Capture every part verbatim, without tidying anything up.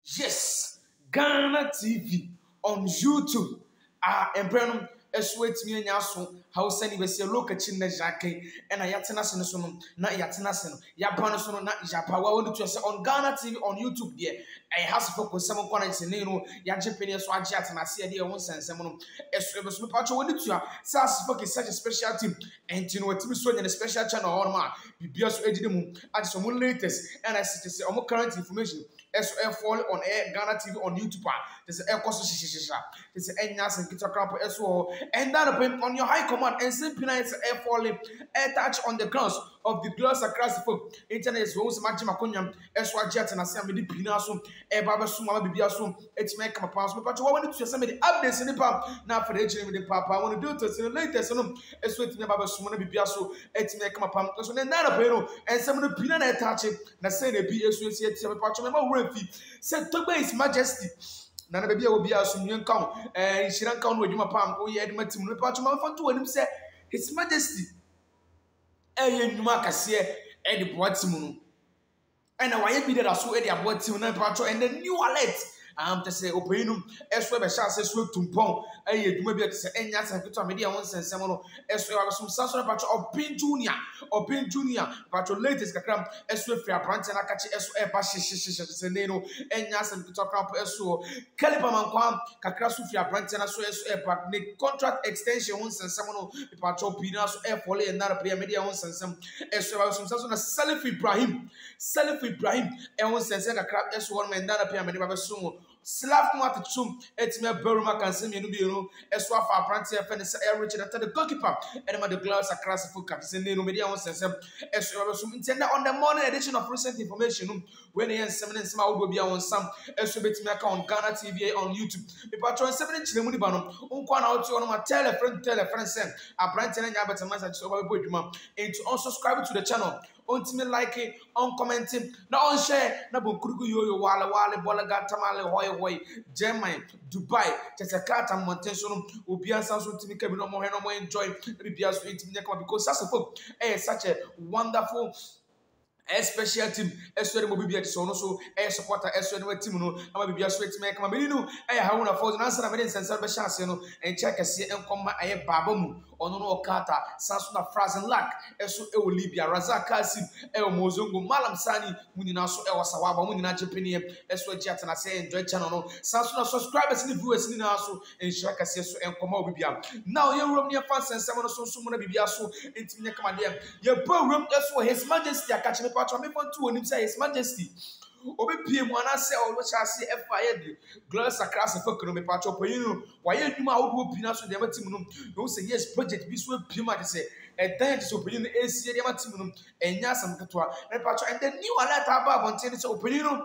Yes, Ghana T V on YouTube. Ah, embrano eswet mi anya so Hausa ni bese lokaci na jake ena yatena se no so no na yatena se no ya ba no so no na japa wa wonu to se on Ghana T V on YouTube there I has for kosam kwana se ne no ya jepene so age atena se de won sensem no eswe be so pa cho wonu to sa as for such a special team and you know what so nya special channel on ma bibia so ejide mu ade so mo latest and I see say omo current information S O F fall on air Ghana T V on YouTube. This is air cost shishisha. This is air nyas and kita crap S O and that on your high command and simply nice air falling air touch on the grounds of the glass across the folk. Internet is also matching Maconia S Y jet and assembly pinasum air baba suma bibiasum. It's make a pass. But you want to send me the updates in the pump now for the H M with the papa. I want to do it in the latest. It's with the baba suma bibiasu. It's make a pump. So then that apero and some of the pinana touch it. Now say the B S U C H M patch said to His Majesty. Nana baby will be a sum count, and she don't count with you, my palm. Oh, yeah, my team, report to my phone to him, say, His Majesty. Eh, you mark us here, Eddie Boatimunu. And I be that I saw Eddie Boatimunu patro and the new alert. I'm to say, Opinum, as well as shall say, sweet to pong. Eh, you may be at the end, yes, I could tell me, I want to send someone as well as some Sasson patro or Pin Junior or Pin Junior, patro latest cram, as well for a branch and I catch S O F Seneno, and yes, and talk up S O Calipaman Quam, Cacrasufia branch and I saw S O F, but the contract extension once and someone the patro Pinas F Folly and not a prayer media once and some as well as some Sasson as Salif Ibrahim, Salif Ibrahim, and once and send a crap S one man, not a prayer media soon. Slap mo at chum et me beruma can send me no be no as well for apprentice and say Richard at the goalkeeper and the glass across the cup send no media on sensem as well as intended on the morning edition of recent information when he seven and small will be on some as we bet me on Ghana T V on YouTube. The patron seven chile banum unkwan out to my tell a friend tell a friend send apprentice and yabata message over Boduma and to unsubscribe to the channel. On me like it, on commenting, now on share, Nabukurugu yo wala wala bolaga tamale hoy hoy, Germany, Dubai, just a cat and Montesson, Ubia Sansu to me no more no more enjoy the Bias because that's a book, eh, such a wonderful. A special team, as well as be so also a supporter, as well as team. No, I'm a be a sweet make my video. I have one for the answer. I'm in sense of chance, and check a see and come my air babamu or no kata, Sansuna Frozen Lack, as so Libya, Razak Kasim, El Mozungu, Malam Sani, Muninaso, El Sawaba, Munina Japan, as well as I say, enjoy channel. Sansuna subscribers in the viewers in also, and Shaka says and come over Bibia. Now you're room near fans and someone so soon be so intimate. Your program, that's what His Majesty are catching. Me want to him say His Majesty. Obi P M wana say o shall see F I A glass across the fuck no me patch up you why you ma wo pina so de matim no no say yes project bi so P M ade say e dan so pin no A C de matim no enya sam ketwa me patch and the new alert aba bonten so opin no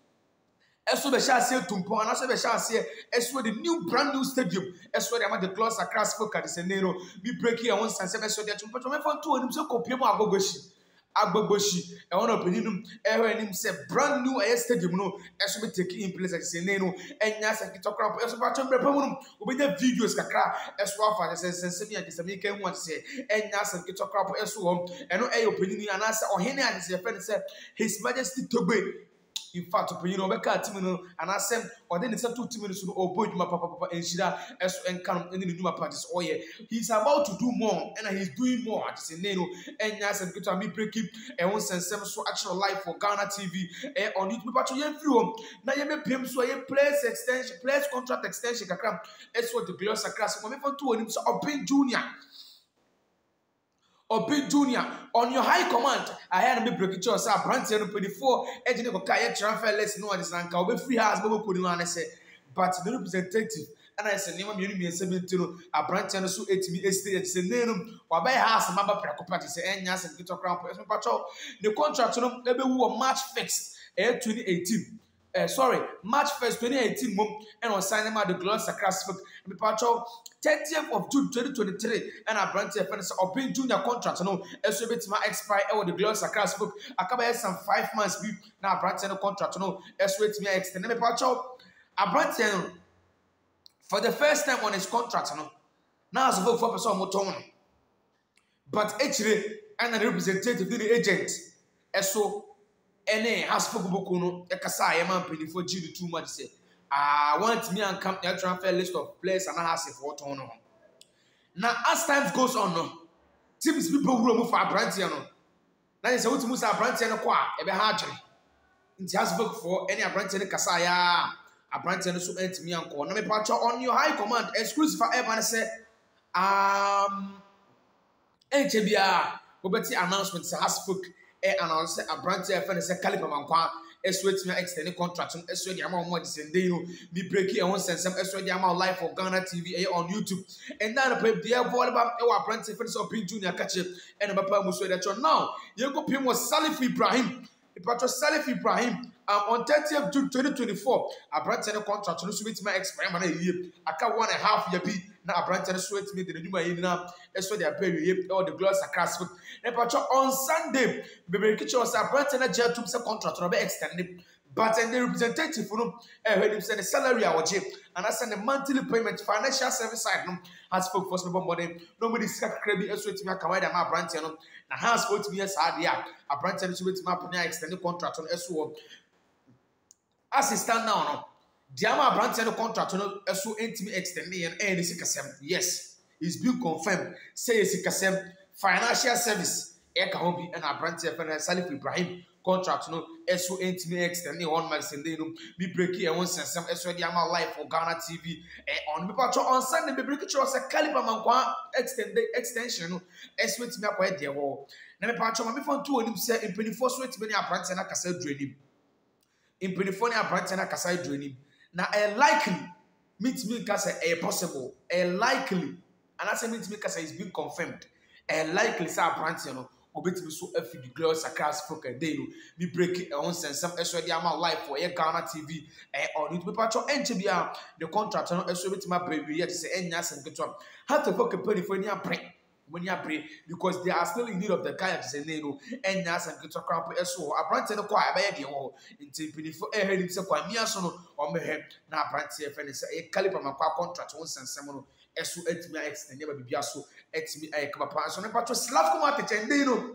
eso be shall see tumpon and so be shall see eso the new brand new stadium eso de ma the glass across fuck ade say no be break here one sense be so de tumpon me want to him so kopie mu agogoshi Agbogoshi, I want to him, Aaron said brand new air stadium, no, as we take in place at Seneno, and yes, I can talk about as about Temple, with the videos, Kaka, as well as send me at the American one say, and yes, I can talk about as well, and no air opinion and answer or Henry and his friend said, His Majesty Tobe. In fact, you know, Becca Timino, and I sent or then it's a two minutes to obey my papa and Shida as and come in the new parties. Oh, yeah, he's about to do more and he's doing more at Seneno and yes, and get to me breaking and once and seven so actual life for Ghana T V and on YouTube. But you have now you may pay so a place extension, place contract extension. That's what the gloss are class for me for two and him so Open Junior. Obi Junior on your high command. I had me break it to us. I branch and twenty-four. Edging of Kaya transfer less no one is Nanka. Obi free house, Bobo Kudiman. I say, but the representative and I said, Name me and seventeen. A branch and so eight me estate. Say, Nenum, or by house, Mamba Pracopati, say, and yes, and get a crown. The contract to them, they were March fixed, twenty eighteen. Uh, sorry, March first, twenty eighteen, mom, and on signing out the gloss across the patrol. thirtieth of June twenty twenty-three, and I brand a friend of being junior contract. No, as we bit my expire or the gloss across book. I come here some five months. Now, brand a contract. No, as we me extend me patrol. I brand for the first time on his contract. No, now as a vote for person more tone. But actually, and a representative, the agent, as so. ene hasfo boku no ekasa ye man penifo gidi too much say ah want me and come your transfer list of players and has for ton no. Now as time goes on no teams people wuro mu for abrantia no na say what mu say abrantia no kwa e be ha adwere nti hasfo for any abrantia no kasa ya abrantia no so antimi anko na me patch on your high command exclusive for everyone say um enche bia obeti announcement say hasfo e announce abrantia fe say caliber mankwa eso etimi extend contract no eso dia ma mo desende no mi break e won sensem eso dia ma live for Ghana T V on YouTube and now the dia volleyball e wa abrantia fe so pin junior kache e na papa mu so dia now ye go pin was Salif Ibrahim e patro Salif Ibrahim um, on thirtieth June twenty twenty-four abrantia contract no so etimi expire ma na yie aka one and a half year bi na abrantia so etimi de nyuma yi na eso dia pay yie all the gloves across e patro on Sunday bebe kicho was abrantia na jet to contract no be extended but and the representative no eh when him say the salary a woje and I send the monthly payment financial service side no has spoke for some money nobody sika krabi eso etimi aka why da ma abrantia no na has go to be sad dia abrantia so etimi apnya extended contract no eso as it stand now no Diama Brandt no contract no so intimi extending and any sikasem. Yes, it's been confirmed. Say sikasem financial service. Eka hobi and Brandt and Salif Ibrahim contract no so intimi extending one month and no be breaking and one sense so Diama live for Ghana T V on me patch on Sunday be breaking show say caliber mankwa extend extension no so intimi akwa de ho. Na me patch on me phone two onim say in twenty-four so intimi na Brandt na kasa drenim. In twenty-four na Brandt na kasa drenim. Now, a likely means me say a possible, a likely, and I say means me say it's been confirmed. A likely say Brandt no obeti me so efi the gloves across for a day no me break it on sense some extra the amount live for a Ghana T V eh on it me patcho enche bia the contract no extra beti ma break yet say enya sen ketwa have to fuck pay for any break when you break because they are still in need of the guy to say no enya sen ketwa crap eso Brandt no kwa ba ye de ho nti pinifo eh hedim se kwa mia so no o me he na Brandt e fe ne say e caliber ma kwa contract on sense no eso etimi extend ya bibia so etimi ay kaba pa so ne patcho slap ko ma te chende no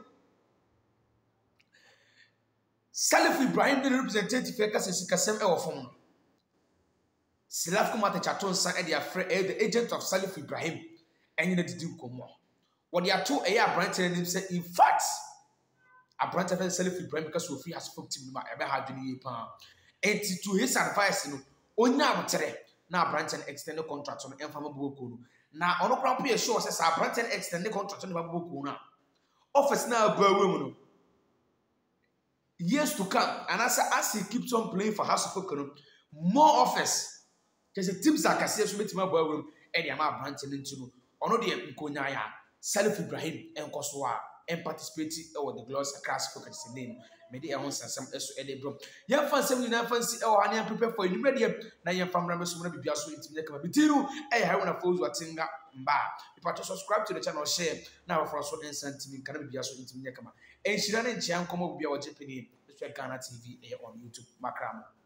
Salif Ibrahim the representative e ka se sikasem e wo fon slap ko ma te chaton san e the the agent of Salif Ibrahim enye na didi komo what they are to e Brandt nim say in fact Brandt fe Salif Ibrahim because so free has spoke to me ma e be ha dwene yi pa enti to his advice no onya abotere na Brandt extend the contract on emfa maboko no na ono kra po ye sure say sa Brandt extend the contract on maboko no office na abawe mu no years to come and as as he keeps on playing for House of Folk no more office because the teams are kase so metima abawe mu e dia ma Brandt nti no ono de nkonya ya Salif Ibrahim enkoso a en participate e wo the gloves across Folk at name me dey ehon sansam eso e dey bro ye fan sem ni na fancy e wo han prepare for enumere dey na ye fam rambe so na bibia so intimi kama bitiru e ha wona fozu atinga mba people to subscribe to the channel share na for so instant me kana bibia so intimi kama enhira na nchia nkomo bibia wo jepeni so Ghana T V on YouTube makramo